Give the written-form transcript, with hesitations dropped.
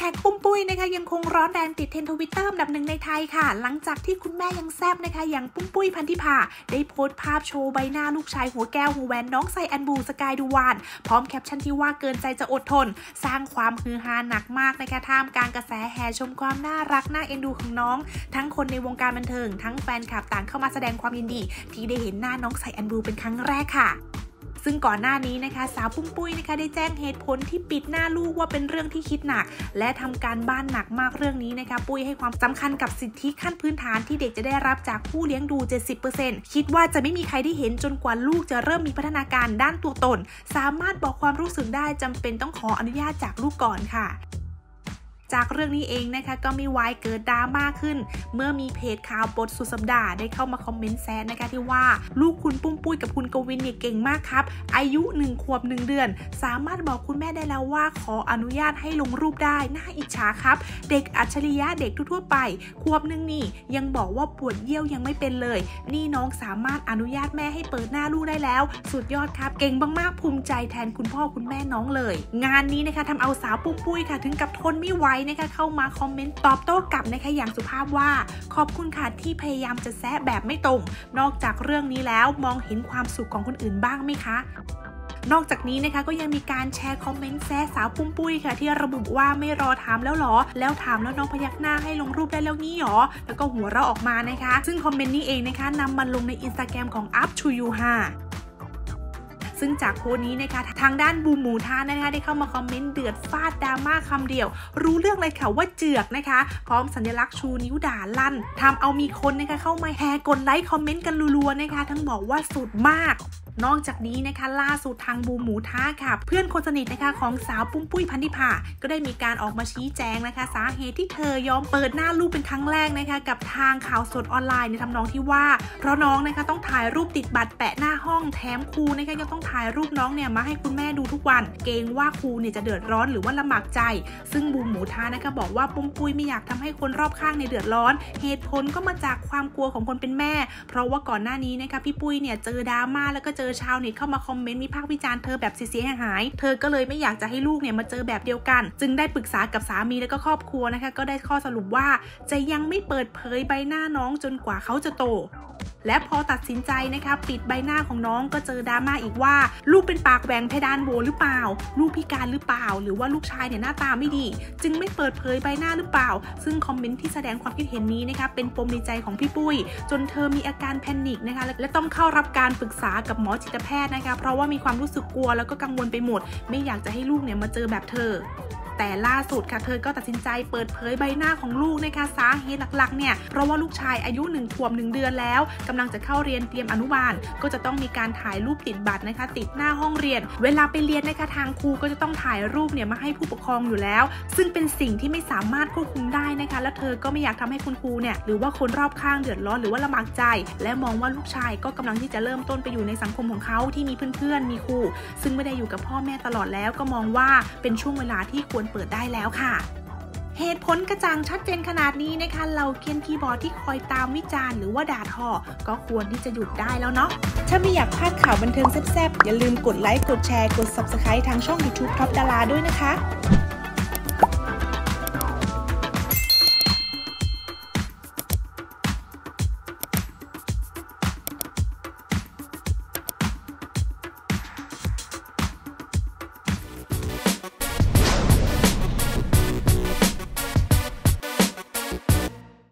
ท็กปุ้มปุ้ยนะคะยังคงร้อนแรงติดเทรนด์ Twitter อันดับหนึ่งในไทยค่ะหลังจากที่คุณแม่ยังแซ่บนะคะอย่างปุ้มปุ้ยพันธิภาได้โพสต์ภาพโชว์ใบหน้าลูกชายหัวแก้วหัวแหวนน้องไซแอนบูสกายดูวานพร้อมแคปชั่นที่ว่าเกินใจจะอดทนสร้างความฮือฮาหนักมากนะคะท่ามกลางกระแสแห่ชมความน่ารักน่าเอ็นดูของน้องทั้งคนในวงการบันเทิงทั้งแฟนคลับต่างเข้ามาแสดงความยินดีที่ได้เห็นหน้าน้องไซแอนบูเป็นครั้งแรกค่ะซึ่งก่อนหน้านี้นะคะสาวปุ้มปุ้ยนะคะได้แจ้งเหตุผลที่ปิดหน้าลูกว่าเป็นเรื่องที่คิดหนักและทำการบ้านหนักมากเรื่องนี้นะคะปุ้ยให้ความสำคัญกับสิทธิขั้นพื้นฐานที่เด็กจะได้รับจากผู้เลี้ยงดู 70% คิดว่าจะไม่มีใครได้เห็นจนกว่าลูกจะเริ่มมีพัฒนาการด้านตัวตนสามารถบอกความรู้สึกได้จำเป็นต้องขออนุญาตจากลูกก่อนค่ะจากเรื่องนี้เองนะคะก็มีวายเกิดดราม่าขึ้นเมื่อมีเพจข่าวบทสุดสัปดาห์ได้เข้ามาคอมเมนต์แซนนะคะที่ว่าลูกคุณปุ้มปุ้ยกับคุณกวินเนี่ยเก่งมากครับอายุ1 ขวบ 1 เดือนสามารถบอกคุณแม่ได้แล้วว่าขออนุญาตให้ลงรูปได้น่าอิจฉาครับเด็กอัจฉริยะเด็กทั่วไปขวบนึงนี่ยังบอกว่าปวดเยี่ยวยังไม่เป็นเลยนี่น้องสามารถอนุญาตแม่ให้เปิดหน้าลูกได้แล้วสุดยอดครับเก่งมากๆภูมิใจแทนคุณพ่อคุณแม่น้องเลยงานนี้นะคะทำเอาสาวปุ้มปุ้ยค่ะถึงกับทนไม่ไหวนะคะเข้ามาคอมเมนต์ตอบโต้กลับนะคะอย่างสุภาพว่าขอบคุณค่ะที่พยายามจะแซะแบบไม่ตรงนอกจากเรื่องนี้แล้วมองเห็นความสุขของคนอื่นบ้างไหมคะนอกจากนี้นะคะก็ยังมีการแชร์คอมเมนต์แซะสาวปุ้มปุ้ยค่ะที่ระบุว่าไม่รอถามแล้วหรอแล้วถามแล้วน้องพยักหน้าให้ลงรูปได้แล้วงี้หรอแล้วก็หัวเราะออกมานะคะซึ่งคอมเมนต์นี้เองนะคะนำมาลงใน Instagram ของ Up to You ซึ่งจากโพสต์นี้นะคะทางด้านบูมหมูทานะคะได้เข้ามาคอมเมนต์เดือดฟาดดราม่าคำเดียวรู้เรื่องเลยค่ะว่าเจือกนะคะพร้อมสัญลักษณ์ชูนิ้วด่าลั่นทำเอามีคนนะคะเข้ามาแห่กดไลค์คอมเมนต์กันรัวๆนะคะทั้งบอกว่าสุดมากนอกจากนี้นะคะล่าสุดทางบูมหมูท้าค่ะเพื่อนคนสนิทนะคะของสาวปุ้มปุ้ยพันธิภาก็ได้มีการออกมาชี้แจงนะคะสาเหตุที่เธอยอมเปิดหน้าลูกเป็นครั้งแรกนะคะกับทางข่าวสดออนไลน์ในทำนองที่ว่าเพราะน้องนะคะต้องถ่ายรูปติดบัตรแปะหน้าห้องแถมครูนะคะยังต้องถ่ายรูปน้องเนี่ยมาให้คุณแม่ดูทุกวันเกรงว่าครูเนี่ยจะเดือดร้อนหรือว่าลำบากใจซึ่งบูมหมูท้านะคะบอกว่าปุ้มปุ้ยไม่อยากทำให้คนรอบข้างในเดือดร้อนเหตุผลก็มาจากความกลัวของคนเป็นแม่เพราะว่าก่อนหน้านี้นะคะพี่ปุ้ยเนี่ยเจอดราม่าแล้วก็เจอชาวเน็ตเข้ามาคอมเมนต์วิพากษ์วิจารณ์เธอแบบเสียหายเธอก็เลยไม่อยากจะให้ลูกเนี่ยมาเจอแบบเดียวกันจึงได้ปรึกษากับสามีแล้วก็ครอบครัวนะคะก็ได้ข้อสรุปว่าจะยังไม่เปิดเผยใบหน้าน้องจนกว่าเขาจะโตและพอตัดสินใจนะคะปิดใบหน้าของน้องก็เจอดราม่าอีกว่าลูกเป็นปากแหว่งเพดานโหวหรือเปล่าลูกพิการหรือเปล่าหรือว่าลูกชายเนี่ยหน้าตาไม่ดีจึงไม่เปิดเผยใบหน้าหรือเปล่าซึ่งคอมเมนต์ที่แสดงความคิดเห็นนี้นะคะเป็นปมในใจของพี่ปุ้ยจนเธอมีอาการแพนิคนะคะและต้องเข้ารับการปรึกษากับหมอจิตแพทย์นะคะเพราะว่ามีความรู้สึกกลัวแล้วก็กังวลไปหมดไม่อยากจะให้ลูกเนี่ยมาเจอแบบเธอแต่ล่าสุดค่ะเธอก็ตัดสินใจเปิดเผยใบหน้าของลูกนะคะสาเหตุหลักๆเนี่ยเพราะว่าลูกชายอายุ1 ขวบ 1 เดือนแล้วกำลังจะเข้าเรียนเตรียมอนุบาลก็จะต้องมีการถ่ายรูปติดบัตรนะคะติดหน้าห้องเรียนเวลาไปเรียนนะคะทางครูก็จะต้องถ่ายรูปเนี่ยมาให้ผู้ปกครองอยู่แล้วซึ่งเป็นสิ่งที่ไม่สามารถควบคุมได้นะคะและเธอก็ไม่อยากทำให้คุณครูเนี่ยหรือว่าคนรอบข้างเดือดร้อนหรือว่าลำบากใจและมองว่าลูกชายก็กำลังที่จะเริ่มต้นไปอยู่ในสังคมของเขาที่มีเพื่อนๆมีครูซึ่งไม่ได้อยู่กับพ่อแม่ตลอดแล้วก็มองว่าเป็นช่วงเวลาที่ควรเปิดได้แล้วค่ะเหตุผลกระจ่างชัดเจนขนาดนี้นะคะเราเคียนคีย์บอร์ดที่คอยตามวิจารณ์หรือว่าด่าทอก็ควรที่จะหยุดได้แล้วเนาะถ้าไม่อยากพลาดข่าวบันเทิงแซ่บๆอย่าลืมกดไลค์กดแชร์กด Subscribe ทางช่อง YouTube Top Dara ด้วยนะคะ